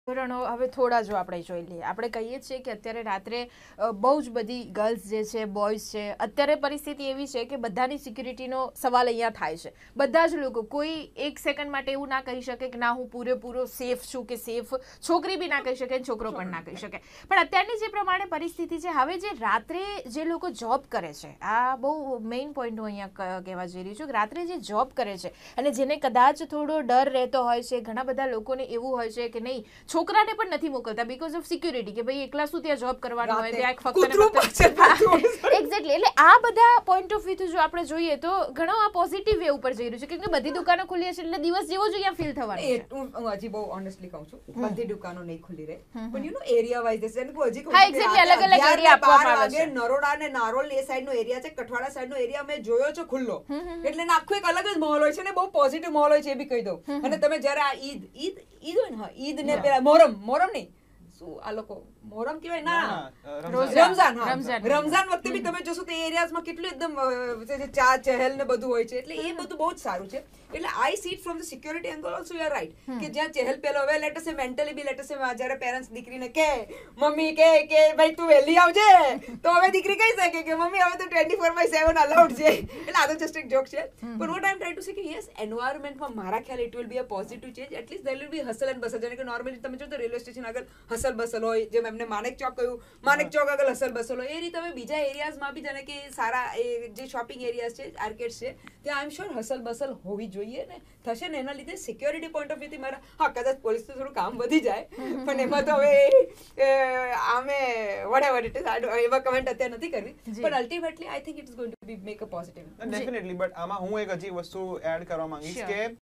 હવે થોડા જો આપણે જોઈ લઈએ, આપણે કહીએ છીએ કે અત્યારે રાત્રે બહુ જ બધી ગર્લ્સ જે છે, બોયઝ છે, અત્યારે પરિસ્થિતિ એવી છે કે બધાની સિક્યુરિટીનો સવાલ અહીંયા થાય છે. બધા જ લોકો, કોઈ એક સેકન્ડ માટે એવું ના કહી શકે કે ના હું પૂરેપૂરો સેફ છું કે સેફ, છોકરી બી ના કહી શકે, છોકરો પણ ના કહી શકે. પણ અત્યારની જે પ્રમાણે પરિસ્થિતિ છે, હવે જે રાત્રે જે લોકો જોબ કરે છે, આ બહુ મેઇન પોઈન્ટ હું અહીંયા કહેવા જઈ રહી છું કે રાત્રે જે જોબ કરે છે અને જેને કદાચ થોડો ડર રહેતો હોય છે, ઘણા બધા લોકોને એવું હોય છે કે નહીં છોકરાને પણ નથી મોકલતા બીકોઝ ઓફ સિક્યુરિટી, કે ભાઈ એકલા શું ત્યાં જોબ કરવાનું હોય, ત્યાં ફક્ત એક્ઝેક્ટલી. એટલે આ બધા પોઈન્ટ ઓફ વ્યૂથી જો આપણે જોઈએ તો ઘણો આ પોઝિટિવ વે ઉપર જઈ રહ્યું છે, કેમ કે બધી દુકાનો ખુલી હશે એટલે દિવસ જેવો જ અહીંયા ફીલ થવાનું છે. હું હજી બહુ ઓનેસ્ટલી કહું છું, બધી દુકાનો નહીં ખુલી રહે, પણ યુ નો એરિયા વાઇઝ હજી હા એક્ઝેક્ટલી અલગ અલગ એરિયા આપવામાં આવે છે. નરોડા અને નારોલ એ સાઈડ નો એરિયા છે, કઠવાડા સાઈડ નો એરિયા મેં જોયો છે ખુલ્લો, એટલે આખો એક અલગ જ માહોલ હોય છે ને બહુ પોઝિટિવ માહોલ હોય છે, એ બી કહી દઉં. અને તમે જયારે આ ઈદ હોય ને, ઈદ ને પેલા મોહરમ નહીં શું આ લોકો મોહરમ કહેવાય ના, રમઝાન વખતે બી તમે જોશો તો એ એરિયાઝમાં કેટલું એકદમ ચા ચહેલ ને બધું હોય છે, એટલે એ બધું બહુ જ સારું છે. એટલે I see it from the security angle also, you are right, કે જ્યાં ચહેલ પહેલો હવે લેટ અસ સે મેન્ટલી બી લેટ અસ સે જ્યારે પેરેન્ટ્સ દીકરીને કે મમ્મી કે ભાઈ તું વહેલી આવજે, તો હવે દીકરી કહી શકે કે મમ્મી હવે તો 24/7 અલાઉડ છે. એટલે આ તો જસ્ટ એક જોક છે, પણ what I am trying to say કે યસ એન્વાયરમેન્ટમાં મારા ખ્યાલ it will be a positive change. At least there will be hustle and bustle, જેને કે નોર્મલી તમે જો તો રેલવે સ્ટેશન આગળ હસલ બસલ હોય, જેમ એમને માણેક ચોક કહ્યું, માણેક ચોક આગળ હસલ બસલ હોય, એ રીતે હવે બીજા એરિયાઝમાં બી જેને કે સારા એ જે શોપિંગ એરિયાઝ છે, આર્કેડ્સ છે, ત્યાં આઈ એમ શ્યોર હસલ બસલ હોવી જોઈએ ને, થશે ને. એના લીધે સિક્યોરિટી પોઈન્ટ ઓફ વ્યૂથી મારા હા કદાચ પોલીસ તો થોડું કામ વધી જાય, પણ એમાં તો હવે આમે વોટેવર ઇટ ઇઝ, એવા કમેન્ટ અત્યારે નથી કરવી, પણ ultimately I think it is going to be make a positive. Definitely. But આમાં હું એક હજી વસ્તુ એડ કરવા માંગીશ કે